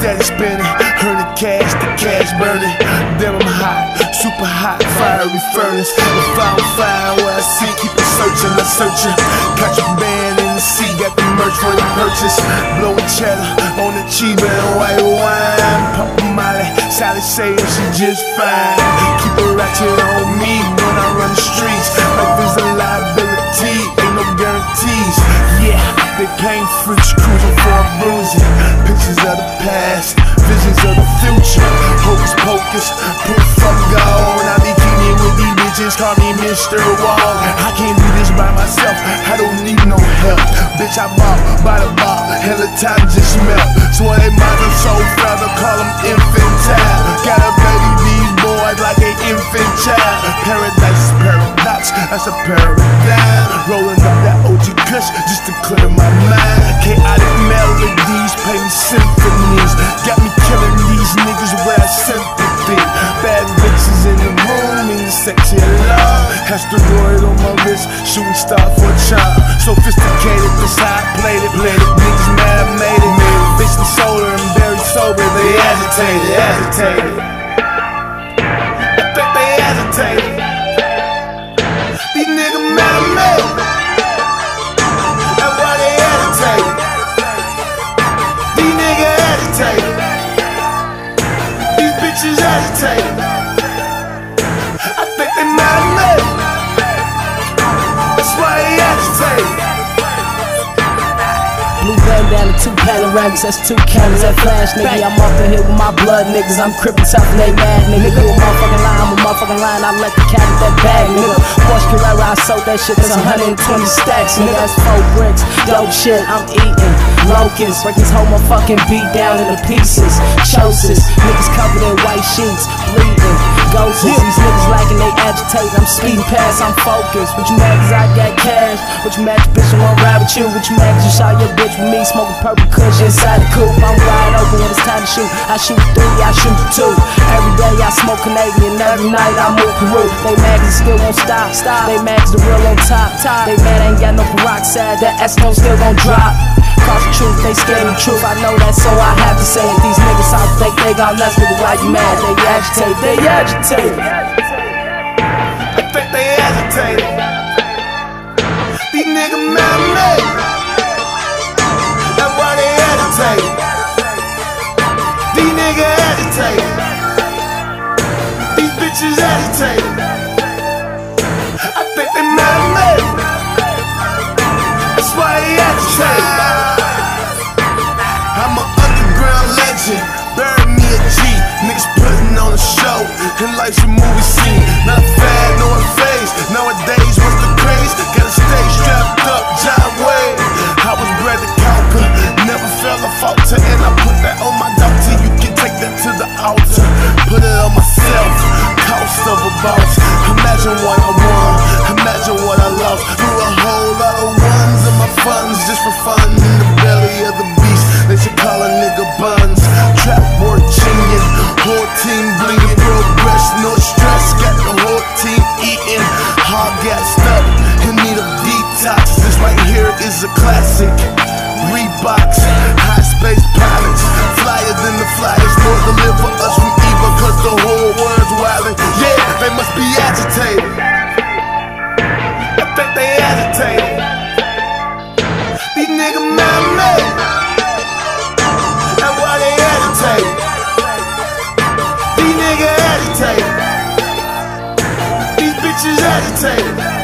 steady spinning, earning cash, the cash burning. Damn, I'm hot, super hot, fiery furnace. If I'm fire, what I see, keep it searching, I'm searching. Got your band in the sea, got the merch for the purchase. Blowing cheddar on the cheap and white wine. Papa Molly, Sally saying she just fine. Keep it ratchet on me when I run the streets. Life is a liability, ain't no guarantees. Yeah, they paint French cruising for a bruising. Pictures of the past, visions of the future. Hocus pocus, proof from God. I be kidding with these bitches, call me Mr. Wall. I can't do this by myself, I don't need no help. Bitch, I bought by the bar, hella time just melt. So they mind them so feather, call them infantile. Gotta baby these boys like an infant child. Paradise is paradox, that's a paradigm. Rolling up that OG Kush just to clear my mind. Chaotic melodies, painting symphonies. Got me killing these niggas where I sympathy. Bad bitches in the room, in the sexy love. Asteroid on my wrist, shooting star for a charm. Sophisticated, this how I played it. Niggas mad, made it. Bitch, the soda and very sober, they agitated. I think they agitated. These niggas mad. That's why they agitated. These niggas agitated. These bitches agitated. I think they mad. That's why they agitated. Blue bandana, 2 panoramics, that's 2 cameras, that flash, nigga. I'm off the hill with my blood, niggas. I'm crippin' tough and they mad, nigga. You a motherfucking line, I'm a motherfucking line. I let the cat at that bag, nigga. Porsche Carrera, I sold that shit, that's 120 stacks, nigga. That's 4 bricks, dope shit, I'm eating. Locusts, break this whole motherfucking beat down into pieces. Chosis, niggas covered in white sheets, bleeding. Ghosts, these niggas lacking, they agitate. I'm speeding past, I'm focused. What you mad cause I got cash? What you mad cause bitch, I wanna ride with you? What you mad cause you shot your bitch with me? Smoking purple kush inside the coupe. I'm wide open when it's time to shoot. I shoot 3, I shoot 2. Every day I smoke Canadian, every night I move Peru. They mad cause it still won't stop. They mad cause the real on top. They mad ain't got no peroxide, that Eskimo still gon' drop. Cause the truth, they scared of the truth, I know that, so I have to say it. These niggas out think they got nuts, nigga, why you mad? They agitate. I think they agitated. These niggas mad. That's why they agitated. These niggas agitated. These bitches agitated. I think they mad. That's why they agitated. I'm an underground legend, bury me a G. Niggas putting on a show, and life's a movie scene. Not a fad, nor a phase. Nowadays, what's the craze? Gotta stay strapped up, John Wayne. I was bred to conquer, never fell a falter. And I put that on my doctor, you can take that to the altar. Put it on myself, cost of a boss. Imagine what I won, imagine what I lost. Threw a whole lot of ones in my funds, just for fun. In the belly of the beast, they should call a nigga Buns. Trap work genius, whole team bleeding. Progress, no stress, got the whole team eating. Hard gassed up, you need a detox. This right here is a classic. Reeboks, high space pilots, flyer than the flyers. More deliver us from evil, cause the whole world's wildin'. Yeah, they must be agitated. I think they agitated. These niggas mad. That's why they agitated. These niggas agitated. These bitches agitated.